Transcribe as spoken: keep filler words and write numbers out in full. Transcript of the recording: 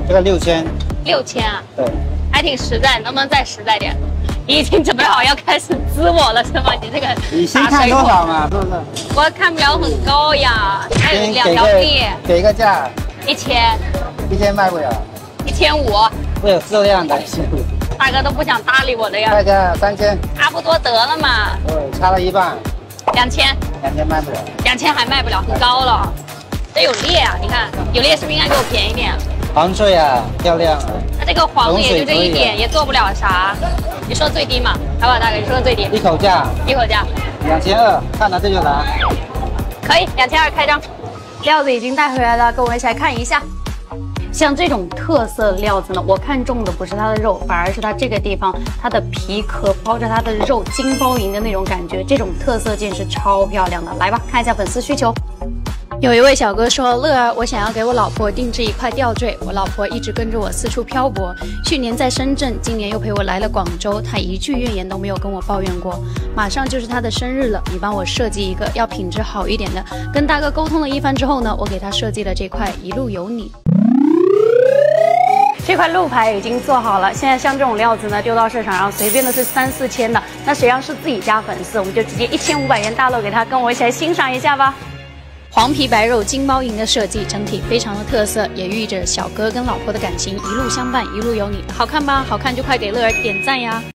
这个六千。 六千啊？ 对， 还挺实在，能不能再实在点？你已经准备好要开始滋我了是吗？你这个你先看多少嘛，是不是？ 我看不了很高呀，还有两给个条裂， 给个价， 一千， 一千卖不了， 一千五， 会有质量的。 大哥都不想搭理我的呀。 大家三千， 差不多得了嘛。 对，差了一半， 两千， 两千卖不了。 两千还卖不了，很高了。这有裂啊，你看有裂是不是应该给我便宜点？ 黄翠啊，漂亮啊。 那这个黄也就这一点，也做不了啥。你说最低嘛，好不好，大哥？你说最低。 一口价。 一口价。 两千二，看到这就拿。 可以，两千二开张。料子已经带回来了，跟我一起来看一下。像这种特色料子呢，我看中的不是它的肉，反而是它这个地方它的皮壳包着它的肉，金包银的那种感觉，这种特色件是超漂亮的。来吧，看一下粉丝需求。有一位小哥说：“乐儿，我想要给我老婆定制一块吊坠。我老婆一直跟着我四处漂泊，去年在深圳，今年又陪我来了广州，她一句怨言都没有跟我抱怨过。马上就是她的生日了，你帮我设计一个要品质好一点的。”跟大哥沟通了一番之后呢，我给他设计了这块一路有你。这块路牌已经做好了，现在像这种料子呢，丢到市场上随便的是三四千的，那谁要是自己家粉丝，我们就直接一千五百元大漏给他，跟我一起来欣赏一下吧。黄皮白肉金包银的设计，整体非常的特色，也寓意着小哥跟老婆的感情一路相伴，一路有你，好看吧？好看就快给乐儿点赞呀！